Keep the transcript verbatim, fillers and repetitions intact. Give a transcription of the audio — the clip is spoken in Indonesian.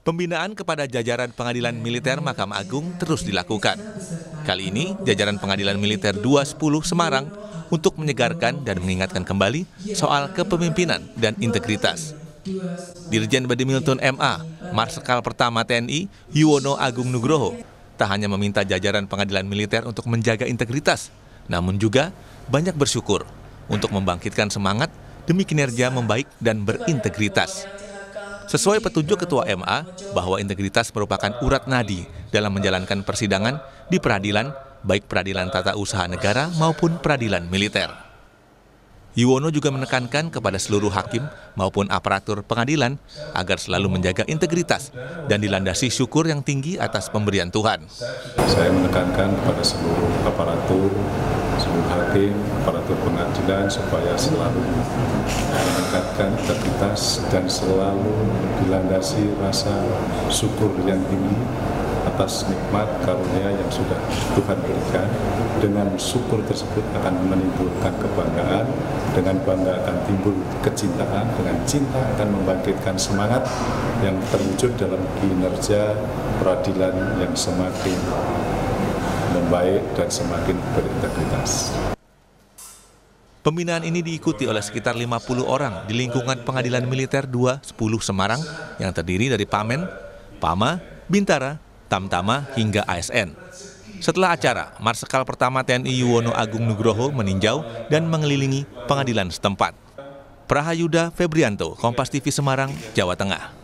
Pembinaan kepada jajaran Pengadilan Militer Mahkamah Agung terus dilakukan. Kali ini, jajaran Pengadilan Militer dua sepuluh Semarang untuk menyegarkan dan mengingatkan kembali soal kepemimpinan dan integritas. Dirjen Badimilton M A, Marsikal Pertama T N I, Yuwono Agung Nugroho, tak hanya meminta jajaran Pengadilan Militer untuk menjaga integritas, namun juga banyak bersyukur untuk membangkitkan semangat demi kinerja membaik dan berintegritas. Sesuai petunjuk Ketua M A bahwa integritas merupakan urat nadi dalam menjalankan persidangan di peradilan, baik peradilan tata usaha negara maupun peradilan militer. Yuwono juga menekankan kepada seluruh hakim maupun aparatur pengadilan agar selalu menjaga integritas dan dilandasi syukur yang tinggi atas pemberian Tuhan. Saya menekankan kepada seluruh aparatur, seluruh hakim, aparatur pengadilan supaya selalu meningkatkan integritas dan selalu dilandasi rasa syukur yang tinggi atas nikmat karunia yang sudah Tuhan berikan. Dengan syukur tersebut akan menimbulkan kebanggaan, dengan bangga akan timbul kecintaan, dengan cinta akan membangkitkan semangat yang terwujud dalam kinerja peradilan yang semakin membaik dan semakin berintegritas. Pembinaan ini diikuti oleh sekitar lima puluh orang di lingkungan Pengadilan Militer dua sepuluh Semarang yang terdiri dari Pamen, Pama, Bintara, Tamtama, hingga A S N. Setelah acara, Marsikal Pertama T N I Yuwono Agung Nugroho meninjau dan mengelilingi pengadilan setempat. Prahayuda Febrianto, Kompas T V Semarang, Jawa Tengah.